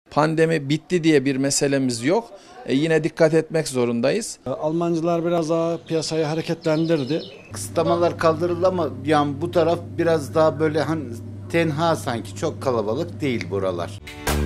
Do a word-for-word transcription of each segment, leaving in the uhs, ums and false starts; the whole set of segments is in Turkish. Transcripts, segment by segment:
Pandemi bitti diye bir meselemiz yok. E, yine dikkat etmek zorundayız. Almancılar biraz daha piyasayı hareketlendirdi. Kısıtlamalar kaldırıldı ama yani bu taraf biraz daha böyle hani tenha, sanki çok kalabalık değil buralar.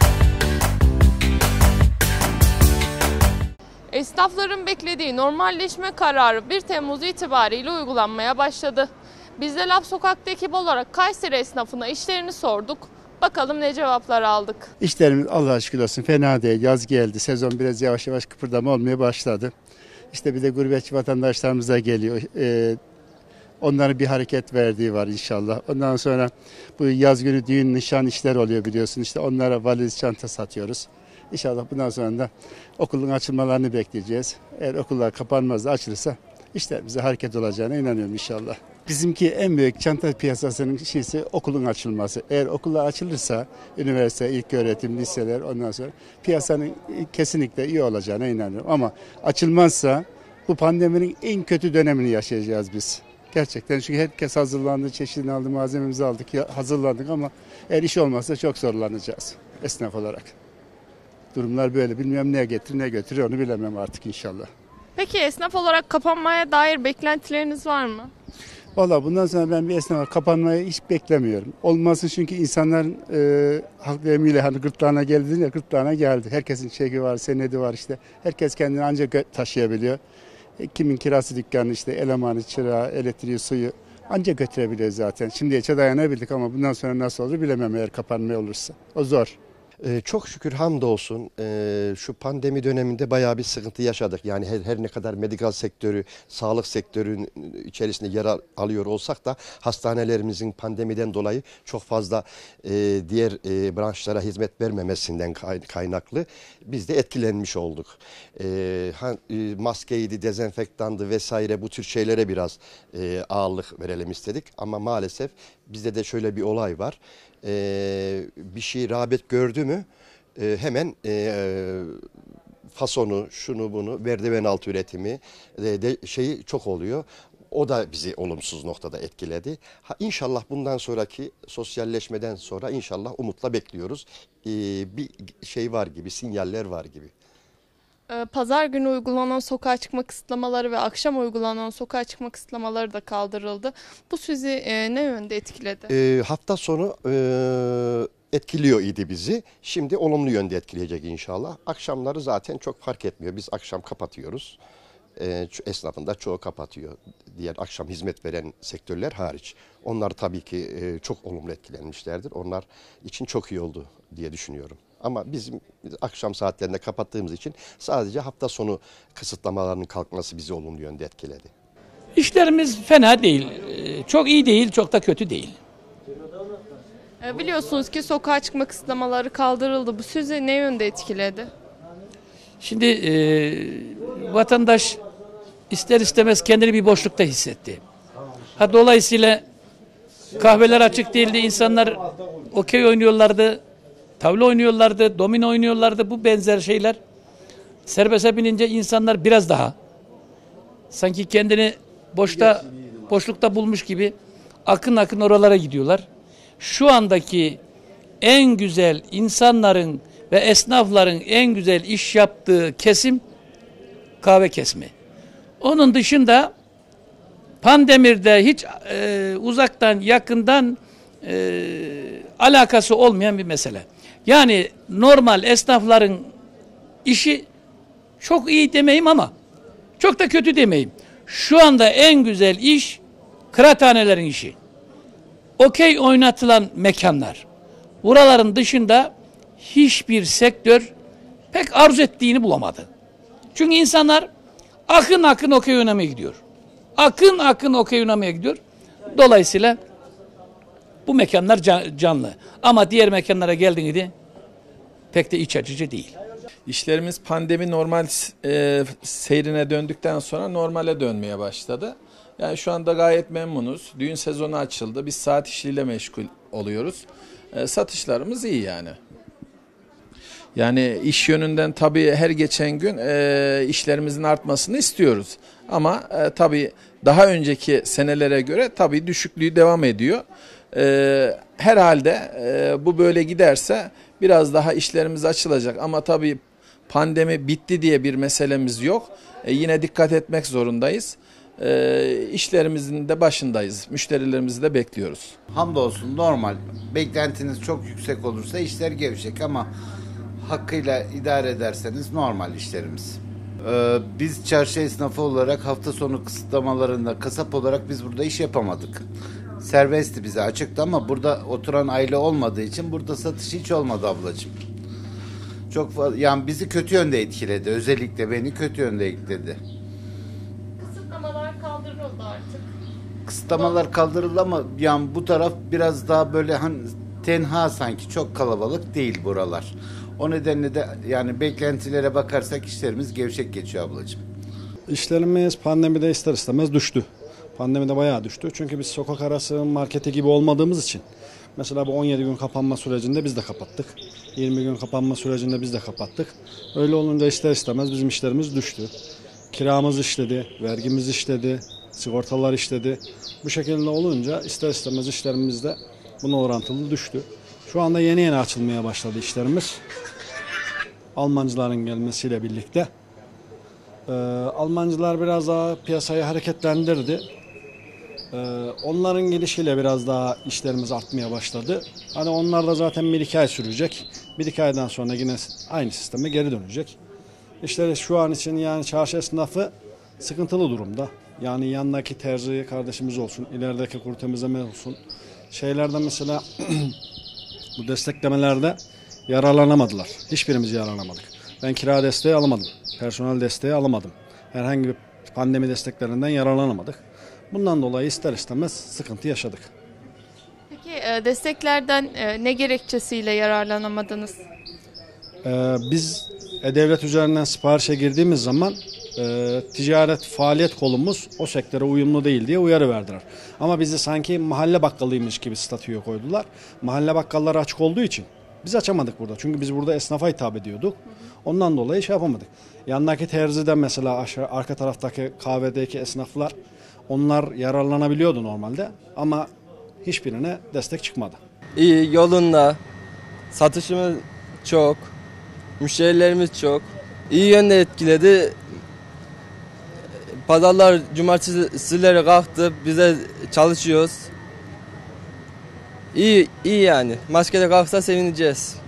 Esnafların beklediği normalleşme kararı bir Temmuz itibariyle uygulanmaya başladı. Biz de Laf Sokak'ta ekip olarak Kayseri esnafına işlerini sorduk. Bakalım ne cevaplar aldık. İşlerimiz Allah'a şükür olsun fena değil. Yaz geldi. Sezon biraz yavaş yavaş kıpırdama olmaya başladı. İşte bir de gurbetçi vatandaşlarımız da geliyor. Ee, onların bir hareket verdiği var inşallah. Ondan sonra bu yaz günü düğün, nişan işler oluyor biliyorsun. İşte onlara valiz, çanta satıyoruz. İnşallah bundan sonra da okulun açılmalarını bekleyeceğiz. Eğer okullar kapanmaz da açılırsa işlerimize hareket olacağına inanıyorum inşallah. Bizimki en büyük çanta piyasasının şeysi okulun açılması. Eğer okullar açılırsa üniversite, ilköğretim, liseler, ondan sonra piyasanın kesinlikle iyi olacağına inanıyorum. Ama açılmazsa bu pandeminin en kötü dönemini yaşayacağız biz. Gerçekten, çünkü herkes hazırlandı, çeşidini aldı, malzememizi aldık, hazırlandık ama eğer iş olmazsa çok zorlanacağız esnaf olarak. Durumlar böyle. Bilmiyorum ne getirir ne götürür, onu bilemem artık inşallah. Peki esnaf olarak kapanmaya dair beklentileriniz var mı? Valla bundan sonra ben bir esnafa kapanmayı hiç beklemiyorum. Olmasın, çünkü insanların e, halk deyimiyle hani gırtlağına geldi ya, gırtlağına geldi. Herkesin çeki var, senedi var işte. Herkes kendini ancak taşıyabiliyor. E, kimin kirası dükkanı, işte elemanı, çırağı, elektriği, suyu ancak götürebiliyor zaten. Şimdiye kadar dayanabildik ama bundan sonra nasıl olur bilemem eğer kapanma olursa. O zor. Ee, çok şükür hamdolsun ee, şu pandemi döneminde bayağı bir sıkıntı yaşadık. Yani her, her ne kadar medikal sektörü, sağlık sektörünün içerisinde yer al, alıyor olsak da hastanelerimizin pandemiden dolayı çok fazla e, diğer e, branşlara hizmet vermemesinden kaynaklı biz de etkilenmiş olduk. E, ha, e, maskeydi, dezenfektandı vesaire, bu tür şeylere biraz e, ağırlık verelim istedik. Ama maalesef bizde de şöyle bir olay var. Ee, bir şey rağbet gördü mü e, hemen e, fasonu, şunu bunu, merdiven altı üretimi de, de şeyi çok oluyor. O da bizi olumsuz noktada etkiledi. Ha, İnşallah bundan sonraki sosyalleşmeden sonra inşallah umutla bekliyoruz. Ee, bir şey var gibi, sinyaller var gibi. Pazar günü uygulanan sokağa çıkma kısıtlamaları ve akşam uygulanan sokağa çıkma kısıtlamaları da kaldırıldı. Bu sizi e, ne yönde etkiledi? E, hafta sonu e, etkiliyor idi bizi. Şimdi olumlu yönde etkileyecek inşallah. Akşamları zaten çok fark etmiyor. Biz akşam kapatıyoruz. E, esnafın da çoğu kapatıyor. Diğer akşam hizmet veren sektörler hariç. Onlar tabii ki e, çok olumlu etkilenmişlerdir. Onlar için çok iyi oldu diye düşünüyorum. Ama bizim akşam saatlerinde kapattığımız için sadece hafta sonu kısıtlamalarının kalkması bizi olumlu yönde etkiledi. İşlerimiz fena değil. Çok iyi değil, çok da kötü değil. Biliyorsunuz ki sokağa çıkma kısıtlamaları kaldırıldı. Bu sizi ne yönde etkiledi? Şimdi e, vatandaş ister istemez kendini bir boşlukta hissetti. Ha, dolayısıyla kahveler açık değildi. İnsanlar okey oynuyorlardı. Tavla oynuyorlardı, domino oynuyorlardı, bu benzer şeyler. Serbeste binince insanlar biraz daha sanki kendini boşta, boşlukta bulmuş gibi akın akın oralara gidiyorlar. Şu andaki en güzel insanların ve esnafların en güzel iş yaptığı kesim kahve kesimi. Onun dışında Pandemir'de hiç e, uzaktan yakından e, alakası olmayan bir mesele. Yani normal esnafların işi çok iyi demeyeyim ama çok da kötü demeyeyim. Şu anda en güzel iş kıraathanelerin işi. Okey oynatılan mekanlar. Buraların dışında hiçbir sektör pek arzu ettiğini bulamadı. Çünkü insanlar akın akın okey oynamaya gidiyor. Akın akın okey oynamaya gidiyor. Dolayısıyla bu mekanlar canlı. Ama diğer mekanlara geldiğinde pek de iç açıcı değil. İşlerimiz pandemi normal e, seyrine döndükten sonra normale dönmeye başladı. Yani şu anda gayet memnunuz. Düğün sezonu açıldı. Biz saat işiyle meşgul oluyoruz. E, satışlarımız iyi yani. Yani iş yönünden tabii her geçen gün e, işlerimizin artmasını istiyoruz. Ama e, tabii daha önceki senelere göre tabii düşüklüğü devam ediyor. E, herhalde e, bu böyle giderse biraz daha işlerimiz açılacak ama tabii pandemi bitti diye bir meselemiz yok. E, yine dikkat etmek zorundayız. E, işlerimizin de başındayız. Müşterilerimizi de bekliyoruz. Hamdolsun normal. Beklentiniz çok yüksek olursa işler gevşek ama hakkıyla idare ederseniz normal işlerimiz. Ee, biz çarşı esnafı olarak hafta sonu kısıtlamalarında kasap olarak biz burada iş yapamadık. Serbestti, bize açıktı ama burada oturan aile olmadığı için burada satış hiç olmadı ablacığım. Çok fazla, yani bizi kötü yönde etkiledi. Özellikle beni kötü yönde etkiledi. Kısıtlamalar kaldırıldı artık. Kısıtlamalar kaldırıldı ama yani bu taraf biraz daha böyle hani tenha, sanki çok kalabalık değil buralar. O nedenle de yani beklentilere bakarsak işlerimiz gevşek geçiyor ablacığım. İşlerimiz pandemide ister istemez düştü. Pandemide bayağı düştü. Çünkü biz sokak arası marketi gibi olmadığımız için. Mesela bu on yedi gün kapanma sürecinde biz de kapattık. yirmi gün kapanma sürecinde biz de kapattık. Öyle olunca ister istemez bizim işlerimiz düştü. Kiramız işledi, vergimiz işledi, sigortalar işledi. Bu şekilde olunca ister istemez işlerimiz de buna orantılı düştü. Şu anda yeni yeni açılmaya başladı işlerimiz. Almancıların gelmesiyle birlikte. Ee, Almancılar biraz daha piyasayı hareketlendirdi. Ee, onların gelişiyle biraz daha işlerimiz artmaya başladı. Hani onlar da zaten bir iki ay sürecek. Bir iki aydan sonra yine aynı sisteme geri dönecek. İşte şu an için yani çarşı esnafı sıkıntılı durumda. Yani yanındaki terzi kardeşimiz olsun, ilerideki kuru temizleme olsun. Şeylerden mesela bu desteklemelerde yararlanamadılar. Hiçbirimiz yararlanamadık. Ben kira desteği alamadım. Personel desteği alamadım. Herhangi bir pandemi desteklerinden yararlanamadık. Bundan dolayı ister istemez sıkıntı yaşadık. Peki e, desteklerden e, ne gerekçesiyle yararlanamadınız? Ee, biz E-Devlet üzerinden siparişe girdiğimiz zaman e, ticaret faaliyet kolumuz o sektöre uyumlu değil diye uyarı verdiler. Ama bizi sanki mahalle bakkalıymış gibi statüye koydular. Mahalle bakkalları açık olduğu için biz açamadık burada. Çünkü biz burada esnafa hitap ediyorduk. Ondan dolayı şey yapamadık. Yanındaki terzide mesela aşağı, arka taraftaki kahvedeki esnaflar, onlar yararlanabiliyordu normalde ama hiçbirine destek çıkmadı. İyi, yolunda. Satışımız çok. Müşterilerimiz çok. İyi yönde etkiledi. Pazarlar cumartesileri kalktı. Biz de çalışıyoruz. İyi, iyi yani. Maske de kalksa sevineceğiz.